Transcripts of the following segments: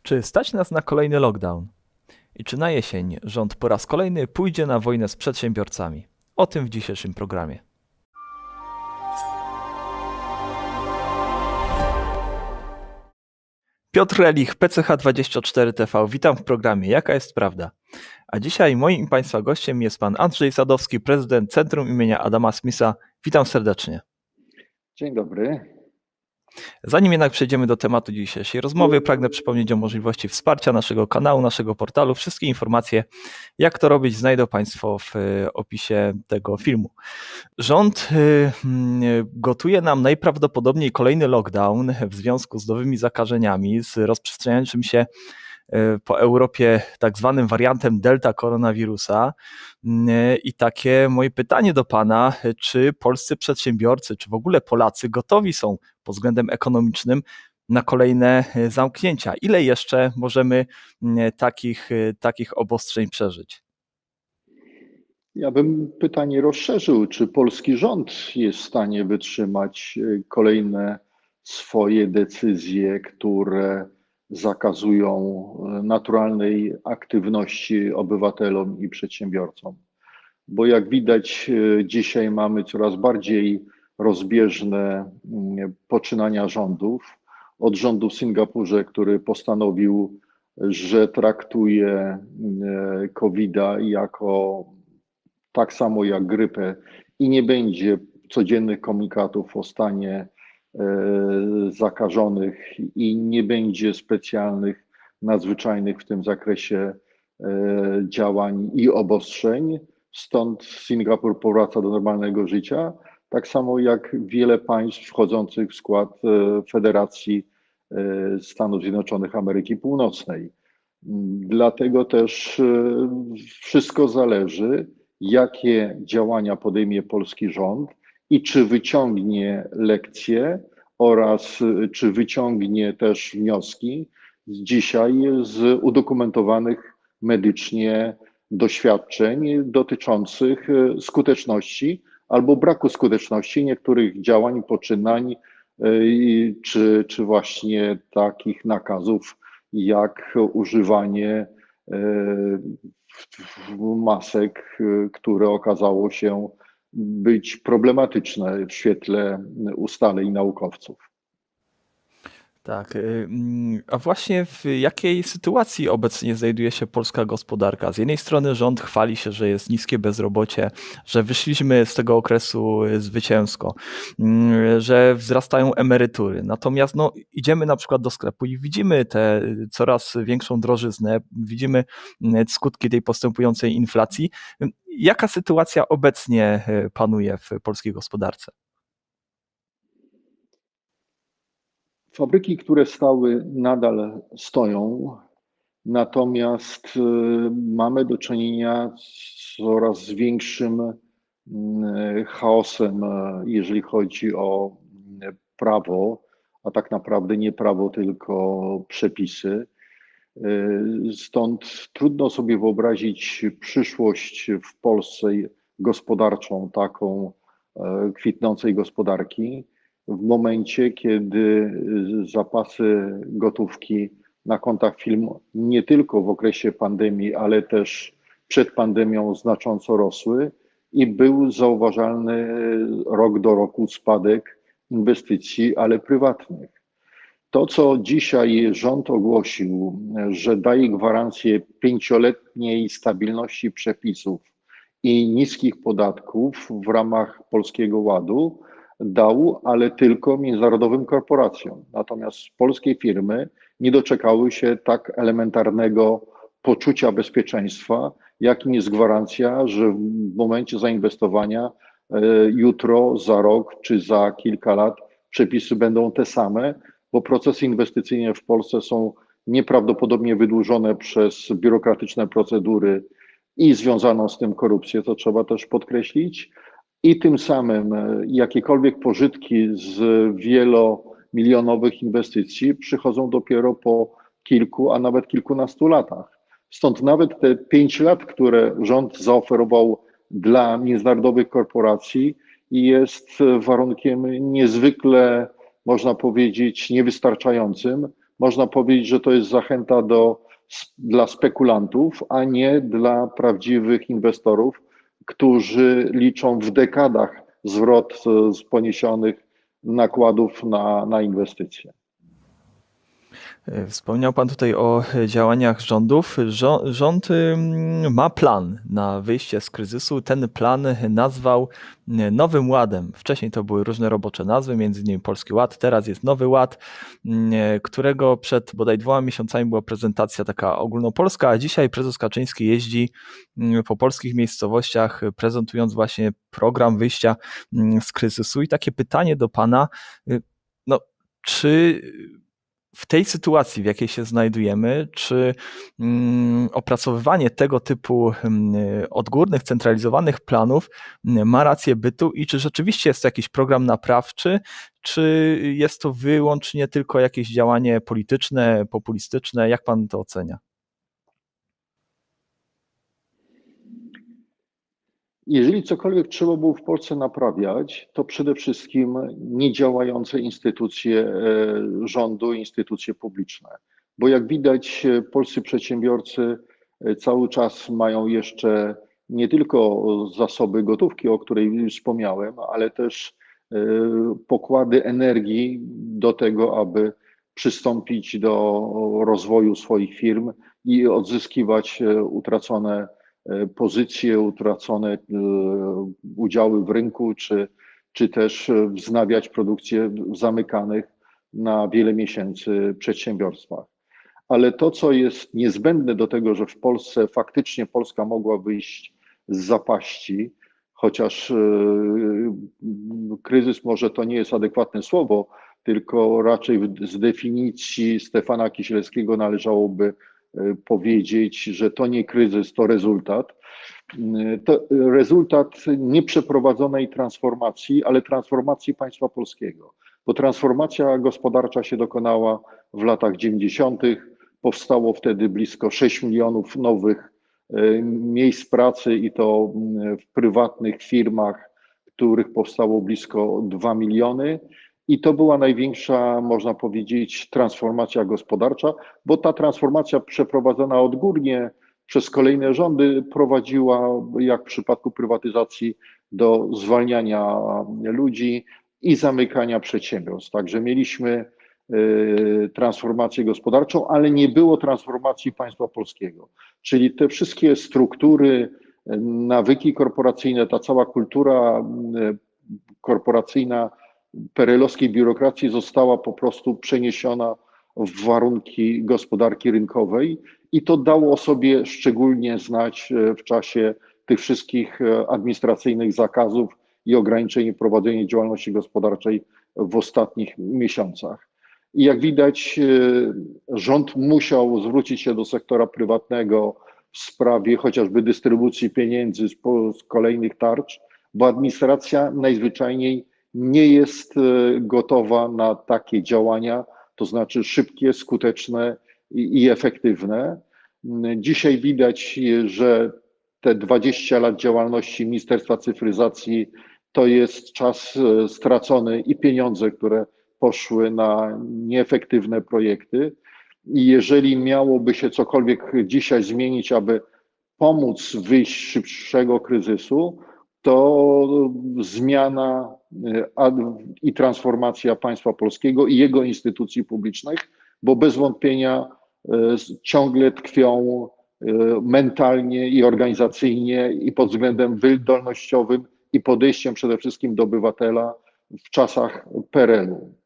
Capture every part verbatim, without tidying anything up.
Czy stać nas na kolejny lockdown? I czy na jesień rząd po raz kolejny pójdzie na wojnę z przedsiębiorcami? O tym w dzisiejszym programie. Piotr Relich, P C H dwadzieścia cztery T V. Witam w programie Jaka jest prawda? A dzisiaj moim i Państwa gościem jest pan Andrzej Sadowski, prezydent Centrum imienia Adama Smitha. Witam serdecznie. Dzień dobry. Zanim jednak przejdziemy do tematu dzisiejszej rozmowy, pragnę przypomnieć o możliwości wsparcia naszego kanału, naszego portalu. Wszystkie informacje, jak to robić, znajdą Państwo w opisie tego filmu. Rząd gotuje nam najprawdopodobniej kolejny lockdown w związku z nowymi zakażeniami, z rozprzestrzeniającym się po Europie tak zwanym wariantem delta koronawirusa. I takie moje pytanie do Pana, czy polscy przedsiębiorcy, czy w ogóle Polacy gotowi są pod względem ekonomicznym na kolejne zamknięcia? Ile jeszcze możemy takich, takich obostrzeń przeżyć? Ja bym pytanie rozszerzył, czy polski rząd jest w stanie wytrzymać kolejne swoje decyzje, które zakazują naturalnej aktywności obywatelom i przedsiębiorcom. Bo jak widać, dzisiaj mamy coraz bardziej rozbieżne poczynania rządów. Od rządu w Singapurze, który postanowił, że traktuje kowida jako tak samo jak grypę i nie będzie codziennych komunikatów o stanie zakażonych i nie będzie specjalnych, nadzwyczajnych w tym zakresie działań i obostrzeń. Stąd Singapur powraca do normalnego życia, tak samo jak wiele państw wchodzących w skład Federacji Stanów Zjednoczonych Ameryki Północnej. Dlatego też wszystko zależy, jakie działania podejmie polski rząd i czy wyciągnie lekcje oraz czy wyciągnie też wnioski z dzisiaj z udokumentowanych medycznie doświadczeń dotyczących skuteczności albo braku skuteczności niektórych działań, poczynań czy, czy właśnie takich nakazów jak używanie masek, które okazało się być problematyczne w świetle ustaleń naukowców. Tak, a właśnie w jakiej sytuacji obecnie znajduje się polska gospodarka? Z jednej strony rząd chwali się, że jest niskie bezrobocie, że wyszliśmy z tego okresu zwycięsko, że wzrastają emerytury. Natomiast no, idziemy na przykład do sklepu i widzimy tę coraz większą drożyznę, widzimy skutki tej postępującej inflacji. Jaka sytuacja obecnie panuje w polskiej gospodarce? Fabryki, które stały, nadal stoją, natomiast mamy do czynienia z coraz większym chaosem, jeżeli chodzi o prawo, a tak naprawdę nie prawo, tylko przepisy. Stąd trudno sobie wyobrazić przyszłość w Polsce gospodarczą, taką kwitnącej gospodarki, w momencie, kiedy zapasy gotówki na kontach firm nie tylko w okresie pandemii, ale też przed pandemią znacząco rosły i był zauważalny rok do roku spadek inwestycji, ale prywatnych. To, co dzisiaj rząd ogłosił, że daje gwarancję pięcioletniej stabilności przepisów i niskich podatków w ramach Polskiego Ładu, dał, ale tylko międzynarodowym korporacjom. Natomiast polskie firmy nie doczekały się tak elementarnego poczucia bezpieczeństwa, jakim jest gwarancja, że w momencie zainwestowania jutro, za rok czy za kilka lat przepisy będą te same, bo procesy inwestycyjne w Polsce są nieprawdopodobnie wydłużone przez biurokratyczne procedury i związaną z tym korupcję, to trzeba też podkreślić. I tym samym jakiekolwiek pożytki z wielomilionowych inwestycji przychodzą dopiero po kilku, a nawet kilkunastu latach. Stąd nawet te pięć lat, które rząd zaoferował dla międzynarodowych korporacji, jest warunkiem niezwykle, można powiedzieć, niewystarczającym, Można powiedzieć, że to jest zachęta do, dla spekulantów, a nie dla prawdziwych inwestorów, którzy liczą w dekadach zwrot z poniesionych nakładów na, na inwestycje. Wspomniał Pan tutaj o działaniach rządów. Rząd ma plan na wyjście z kryzysu. Ten plan nazwał Nowym Ładem. Wcześniej to były różne robocze nazwy, między innymi Polski Ład, teraz jest Nowy Ład, którego przed bodaj dwoma miesiącami była prezentacja taka ogólnopolska, a dzisiaj prezes Kaczyński jeździ po polskich miejscowościach, prezentując właśnie program wyjścia z kryzysu. I takie pytanie do Pana, no, czy w tej sytuacji, w jakiej się znajdujemy, czy mm, opracowywanie tego typu mm, odgórnych, centralizowanych planów mm, ma rację bytu i czy rzeczywiście jest to jakiś program naprawczy, czy jest to wyłącznie tylko jakieś działanie polityczne, populistyczne? Jak pan to ocenia? Jeżeli cokolwiek trzeba było w Polsce naprawiać, to przede wszystkim niedziałające instytucje rządu, instytucje publiczne. Bo jak widać, polscy przedsiębiorcy cały czas mają jeszcze nie tylko zasoby gotówki, o której wspomniałem, ale też pokłady energii do tego, aby przystąpić do rozwoju swoich firm i odzyskiwać utracone pozycje, utracone udziały w rynku, czy, czy też wznawiać produkcję w zamykanych na wiele miesięcy przedsiębiorstwach. Ale to, co jest niezbędne do tego, że w Polsce faktycznie Polska mogła wyjść z zapaści, chociaż kryzys może to nie jest adekwatne słowo, tylko raczej z definicji Stefana Kisielewskiego należałoby powiedzieć, że to nie kryzys, to rezultat. To rezultat nieprzeprowadzonej transformacji, ale transformacji państwa polskiego. Bo transformacja gospodarcza się dokonała w latach dziewięćdziesiątych. Powstało wtedy blisko sześć milionów nowych miejsc pracy i to w prywatnych firmach, których powstało blisko dwa miliony. I to była największa, można powiedzieć, transformacja gospodarcza, bo ta transformacja przeprowadzona odgórnie przez kolejne rządy prowadziła, jak w przypadku prywatyzacji, do zwalniania ludzi i zamykania przedsiębiorstw. Także mieliśmy transformację gospodarczą, ale nie było transformacji państwa polskiego. Czyli te wszystkie struktury, nawyki korporacyjne, ta cała kultura korporacyjna perelowskiej biurokracji została po prostu przeniesiona w warunki gospodarki rynkowej i to dało o sobie szczególnie znać w czasie tych wszystkich administracyjnych zakazów i ograniczeń w prowadzeniu działalności gospodarczej w ostatnich miesiącach. I jak widać, rząd musiał zwrócić się do sektora prywatnego w sprawie chociażby dystrybucji pieniędzy z, z kolejnych tarcz, bo administracja najzwyczajniej nie jest gotowa na takie działania, to znaczy szybkie, skuteczne i, i efektywne. Dzisiaj widać, że te dwadzieścia lat działalności Ministerstwa Cyfryzacji to jest czas stracony i pieniądze, które poszły na nieefektywne projekty. I jeżeli miałoby się cokolwiek dzisiaj zmienić, aby pomóc wyjść z szybszego kryzysu, to zmiana i transformacja państwa polskiego i jego instytucji publicznych, bo bez wątpienia ciągle tkwią mentalnie i organizacyjnie i pod względem wydolnościowym i podejściem przede wszystkim do obywatela w czasach P R L u.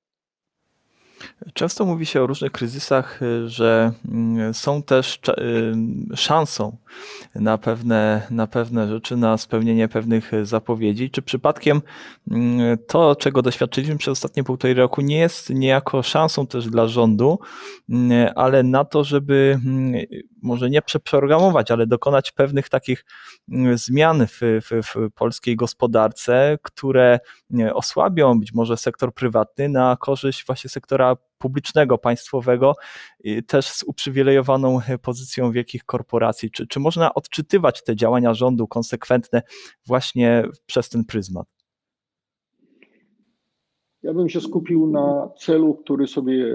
Często mówi się o różnych kryzysach, że są też szansą na pewne, na pewne rzeczy, na spełnienie pewnych zapowiedzi. Czy przypadkiem to, czego doświadczyliśmy przez ostatnie półtorej roku, nie jest niejako szansą też dla rządu, ale na to, żeby może nie przeprogramować, ale dokonać pewnych takich zmian w, w, w polskiej gospodarce, które osłabią być może sektor prywatny na korzyść właśnie sektora publicznego, państwowego, też z uprzywilejowaną pozycją wielkich korporacji. Czy, czy można odczytywać te działania rządu konsekwentne właśnie przez ten pryzmat? Ja bym się skupił na celu, który sobie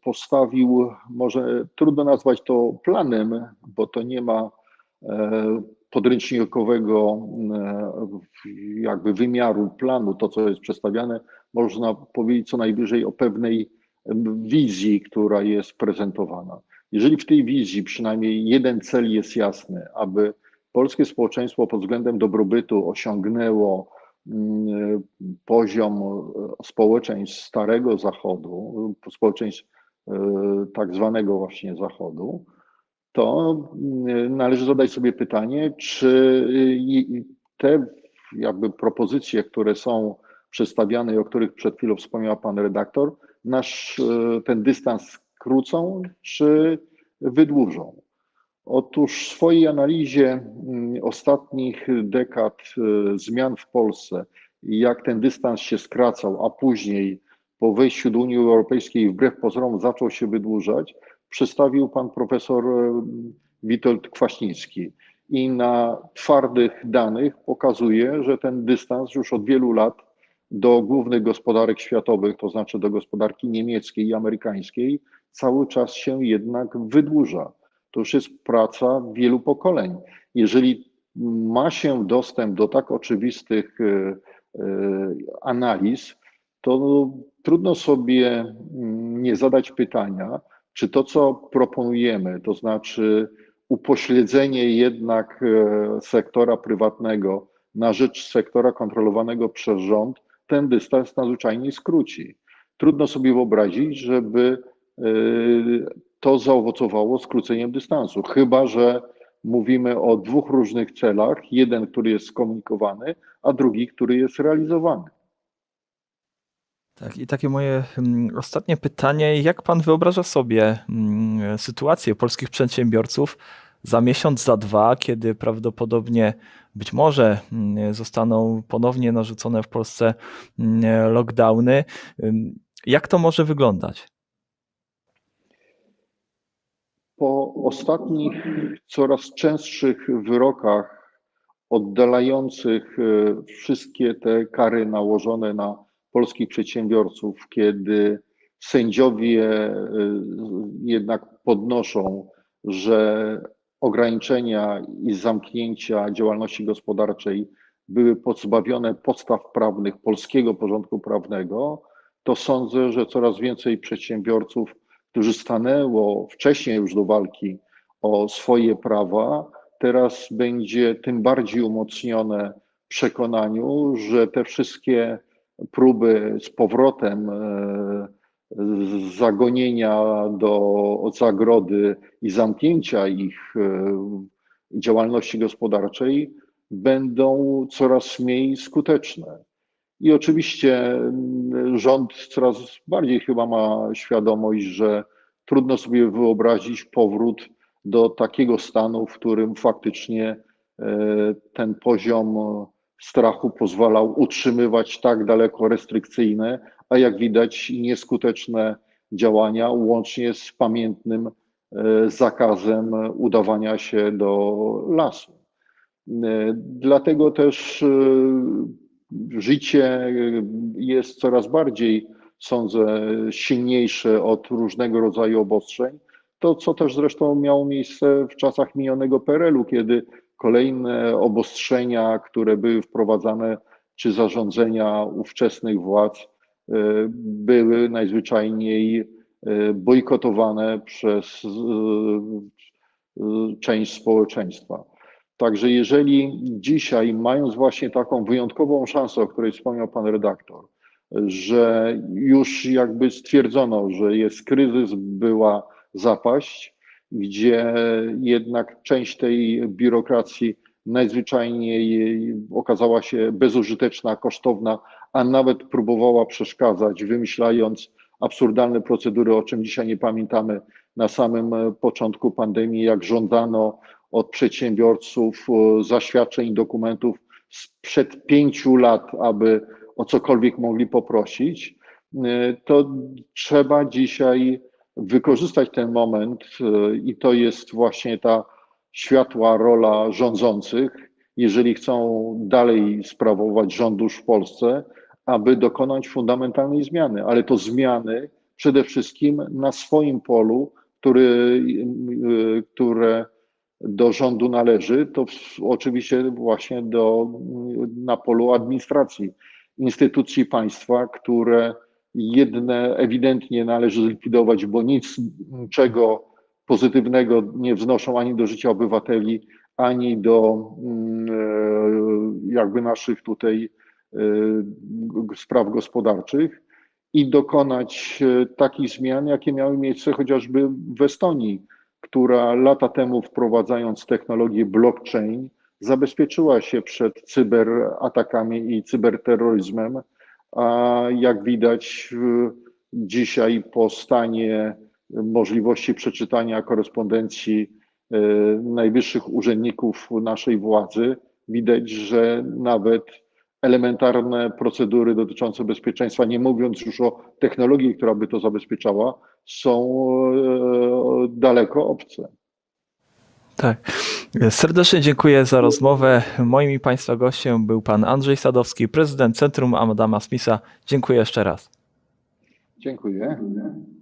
postawił, może trudno nazwać to planem, bo to nie ma podręcznikowego jakby wymiaru planu, to co jest przedstawiane, można powiedzieć co najwyżej o pewnej wizji, która jest prezentowana. Jeżeli w tej wizji przynajmniej jeden cel jest jasny, aby polskie społeczeństwo pod względem dobrobytu osiągnęło poziom społeczeństw Starego Zachodu, społeczeństw tak zwanego właśnie Zachodu, to należy zadać sobie pytanie, czy te jakby propozycje, które są przedstawiane i o których przed chwilą wspomniał pan redaktor, nasz ten dystans skrócą, czy wydłużą. Otóż w swojej analizie ostatnich dekad zmian w Polsce, jak ten dystans się skracał, a później po wejściu do Unii Europejskiej wbrew pozorom zaczął się wydłużać, przedstawił pan profesor Witold Kwaśnicki i na twardych danych pokazuje, że ten dystans już od wielu lat do głównych gospodarek światowych, to znaczy do gospodarki niemieckiej i amerykańskiej, cały czas się jednak wydłuża. To już jest praca wielu pokoleń. Jeżeli ma się dostęp do tak oczywistych analiz, to trudno sobie nie zadać pytania, czy to, co proponujemy, to znaczy upośledzenie jednak sektora prywatnego na rzecz sektora kontrolowanego przez rząd, ten dystans nadzwyczajnie skróci. Trudno sobie wyobrazić, żeby to zaowocowało skróceniem dystansu, chyba że mówimy o dwóch różnych celach, jeden, który jest skomunikowany, a drugi, który jest realizowany. Tak, i takie moje ostatnie pytanie, jak pan wyobraża sobie sytuację polskich przedsiębiorców za miesiąc, za dwa, kiedy prawdopodobnie być może zostaną ponownie narzucone w Polsce lockdowny? Jak to może wyglądać? Po ostatnich, coraz częstszych wyrokach oddalających wszystkie te kary nałożone na polskich przedsiębiorców, kiedy sędziowie jednak podnoszą, że ograniczenia i zamknięcia działalności gospodarczej były pozbawione podstaw prawnych polskiego porządku prawnego, to sądzę, że coraz więcej przedsiębiorców, którzy stanęło wcześniej już do walki o swoje prawa, teraz będzie tym bardziej umocnione w przekonaniu, że te wszystkie próby z powrotem zagonienia do zagrody i zamknięcia ich działalności gospodarczej będą coraz mniej skuteczne. I oczywiście rząd coraz bardziej chyba ma świadomość, że trudno sobie wyobrazić powrót do takiego stanu, w którym faktycznie ten poziom strachu pozwalał utrzymywać tak daleko restrykcyjne, a jak widać nieskuteczne działania, łącznie z pamiętnym zakazem udawania się do lasu. Dlatego też życie jest coraz bardziej, sądzę, silniejsze od różnego rodzaju obostrzeń. To, co też zresztą miało miejsce w czasach minionego P R L u, kiedy kolejne obostrzenia, które były wprowadzane, czy zarządzenia ówczesnych władz były najzwyczajniej bojkotowane przez część społeczeństwa. Także jeżeli dzisiaj, mając właśnie taką wyjątkową szansę, o której wspomniał pan redaktor, że już jakby stwierdzono, że jest kryzys, była zapaść, gdzie jednak część tej biurokracji najzwyczajniej okazała się bezużyteczna, kosztowna, a nawet próbowała przeszkadzać, wymyślając absurdalne procedury, o czym dzisiaj nie pamiętamy, na samym początku pandemii, jak żądano od przedsiębiorców zaświadczeń i dokumentów sprzed pięciu lat, aby o cokolwiek mogli poprosić, to trzeba dzisiaj wykorzystać ten moment i to jest właśnie ta światła rola rządzących, jeżeli chcą dalej sprawować rząd już w Polsce, aby dokonać fundamentalnej zmiany, ale to zmiany w przede wszystkim na swoim polu, który, które do rządu należy, to oczywiście właśnie do, na polu administracji, instytucji państwa, które jedne ewidentnie należy zlikwidować, bo nic czego pozytywnego nie wznoszą ani do życia obywateli, ani do jakby naszych tutaj spraw gospodarczych, i dokonać takich zmian, jakie miały miejsce chociażby w Estonii, która lata temu, wprowadzając technologię blockchain, zabezpieczyła się przed cyberatakami i cyberterroryzmem, a jak widać dzisiaj po stanie możliwości przeczytania korespondencji najwyższych urzędników naszej władzy, widać, że nawet elementarne procedury dotyczące bezpieczeństwa, nie mówiąc już o technologii, która by to zabezpieczała, są daleko obce. Tak. Serdecznie dziękuję za rozmowę. Moim i Państwa gościem był pan Andrzej Sadowski, prezydent Centrum Adama Smitha. Dziękuję jeszcze raz. Dziękuję.